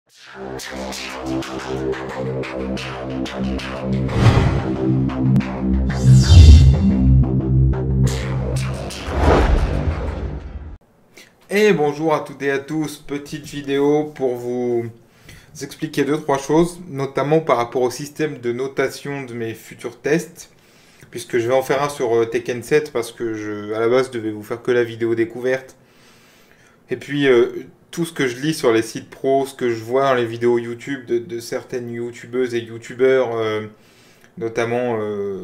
Et bonjour à toutes et à tous, petite vidéo pour vous expliquer deux trois choses, notamment par rapport au système de notation de mes futurs tests, puisque je vais en faire un sur Tekken 7 parce que à la base je devais vous faire que la vidéo découverte. Et puis tout ce que je lis sur les sites pro, ce que je vois dans les vidéos YouTube de certaines youtubeuses et youtubeurs, notamment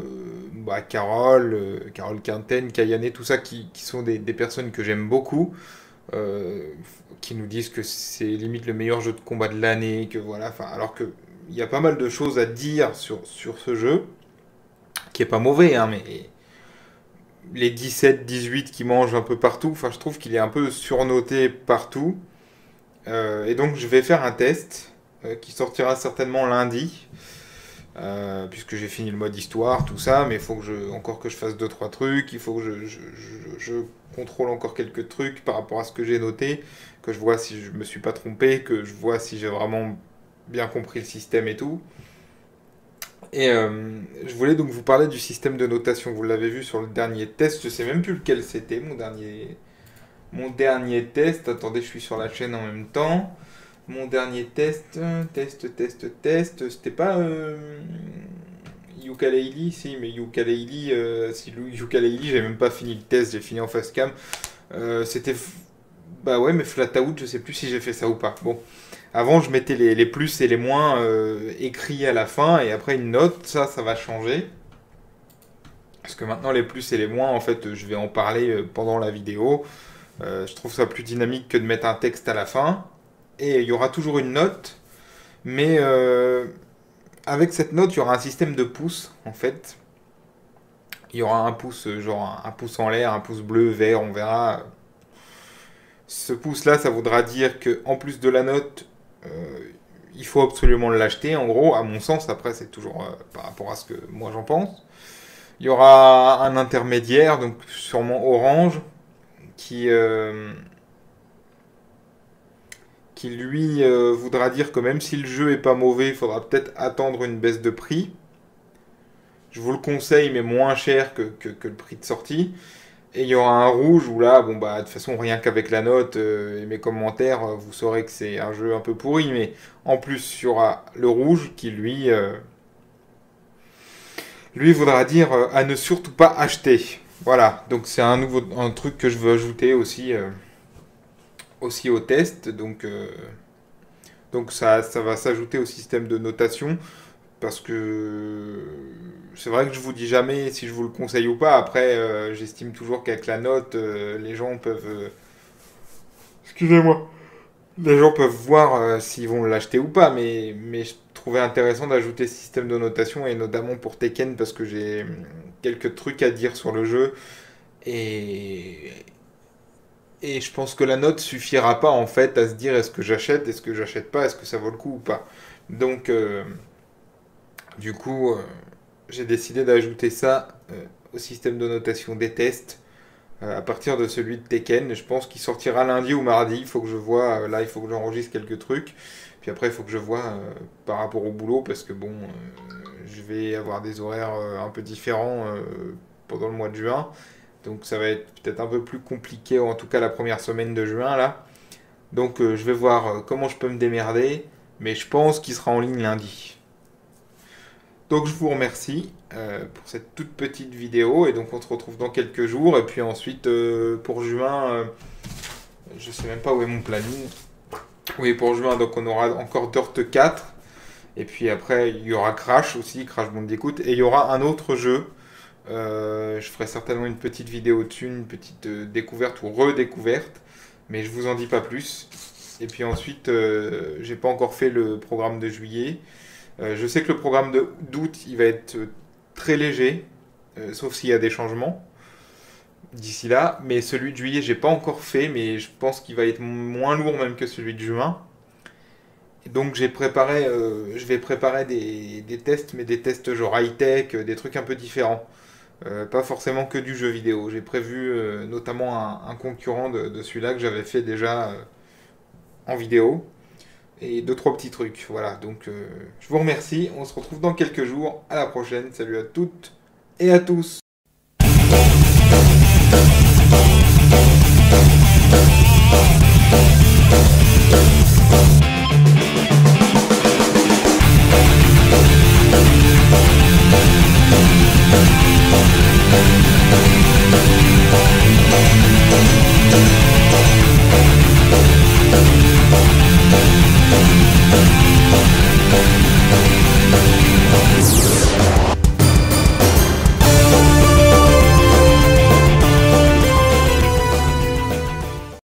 Carole Quinten, Kayane, tout ça qui sont des personnes que j'aime beaucoup. euh, qui nous disent que c'est limite le meilleur jeu de combat de l'année, que voilà, enfin, alors que il y a pas mal de choses à dire sur ce jeu, qui est pas mauvais, hein, mais les 17, 18 qui mangent un peu partout, enfin, je trouve qu'il est un peu surnoté partout. Et donc, je vais faire un test qui sortira certainement lundi, puisque j'ai fini le mode histoire, tout ça, mais il faut que encore que je fasse deux trois trucs, il faut que je contrôle encore quelques trucs par rapport à ce que j'ai noté, que je vois si je me suis pas trompé, que je vois si j'ai vraiment bien compris le système et tout. Et je voulais donc vous parler du système de notation. Vous l'avez vu sur le dernier test, je sais même plus lequel c'était, mon dernier test. Attendez, je suis sur la chaîne en même temps. Mon dernier test, c'était pas Yooka-Laylee, si, mais Yooka-Laylee, si Yooka-Laylee, j'ai même pas fini le test, j'ai fini en face cam. C'était, bah ouais, mais flat out, je sais plus si j'ai fait ça ou pas. Bon, avant je mettais les plus et les moins écrits à la fin et après une note, ça va changer. Parce que maintenant les plus et les moins, en fait, je vais en parler pendant la vidéo. Je trouve ça plus dynamique que de mettre un texte à la fin. Et il y aura toujours une note, mais avec cette note, il y aura un système de pouces, en fait. Il y aura un pouce, genre un pouce en l'air, un pouce bleu, vert, on verra. Ce pouce-là, ça voudra dire que en plus de la note, euh, il faut absolument l'acheter, en gros, à mon sens. Après, c'est toujours par rapport à ce que moi j'en pense. Il y aura un intermédiaire, donc sûrement orange, qui, euh, qui lui voudra dire que même si le jeu est pas mauvais, il faudra peut-être attendre une baisse de prix. Je vous le conseille, mais moins cher que le prix de sortie. Et il y aura un rouge où là, bon bah de toute façon rien qu'avec la note et mes commentaires, vous saurez que c'est un jeu un peu pourri. Mais en plus, il y aura le rouge qui lui voudra dire à ne surtout pas acheter. Voilà, donc c'est un truc que je veux ajouter aussi au test. Donc ça va s'ajouter au système de notation. Parce que c'est vrai que je vous dis jamais si je vous le conseille ou pas. Après, j'estime toujours qu'avec la note, les gens peuvent. Excusez-moi. Les gens peuvent voir s'ils vont l'acheter ou pas. Mais je trouvais intéressant d'ajouter ce système de notation et notamment pour Tekken parce que j'ai quelques trucs à dire sur le jeu. Et, et je pense que la note suffira pas en fait à se dire est-ce que j'achète pas, est-ce que ça vaut le coup ou pas. Donc, du coup, j'ai décidé d'ajouter ça au système de notation des tests à partir de celui de Tekken. Je pense qu'il sortira lundi ou mardi. Il faut que je vois. Là, il faut que j'enregistre quelques trucs. Puis après, il faut que je vois par rapport au boulot parce que bon, je vais avoir des horaires un peu différents pendant le mois de juin. Donc ça va être peut-être un peu plus compliqué, en tout cas la première semaine de juin là. Donc je vais voir comment je peux me démerder. Mais je pense qu'il sera en ligne lundi. Donc je vous remercie pour cette toute petite vidéo et donc on se retrouve dans quelques jours et puis ensuite pour juin, je sais même pas où est mon planning. Oui pour juin donc on aura encore Dirt 4 et puis après il y aura Crash aussi, Crash Bandicoot et il y aura un autre jeu. Je ferai certainement une petite vidéo dessus, une petite découverte ou redécouverte, mais je vous en dis pas plus. Et puis ensuite j'ai pas encore fait le programme de juillet. Je sais que le programme d'août, il va être très léger, sauf s'il y a des changements d'ici là. Mais celui de juillet, j'ai pas encore fait, mais je pense qu'il va être moins lourd même que celui de juin. Et donc je vais préparer des tests, mais des tests genre high-tech, des trucs un peu différents. Pas forcément que du jeu vidéo. J'ai prévu notamment un concurrent de celui-là que j'avais fait déjà en vidéo. et deux, trois petits trucs. Voilà, donc je vous remercie. On se retrouve dans quelques jours. À la prochaine. Salut à toutes et à tous.